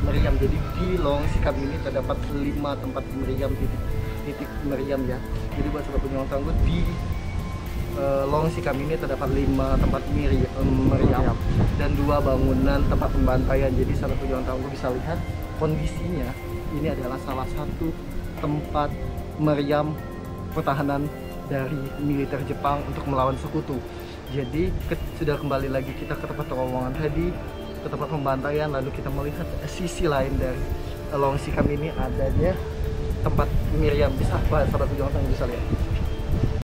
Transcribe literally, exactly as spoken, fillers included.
meriam. Jadi di Lowong Sikam ini terdapat lima tempat meriam, titik titik meriam ya. Jadi buat sobat pejuang tangguh, di uh, Lowong Sikam ini terdapat lima tempat meriam, meriam dan dua bangunan tempat pembantaian. Jadi sobat pejuang tangguh bisa lihat kondisinya, ini adalah salah satu tempat meriam pertahanan dari militer Jepang untuk melawan sekutu. Jadi ke, sudah kembali lagi kita ke tempat terowongan tadi, ke tempat pembantaian, lalu kita melihat sisi lain dari Lowong Sikam ini adanya tempat meriam. Bisa apa sahabat pejuang tangguh bisa lihat?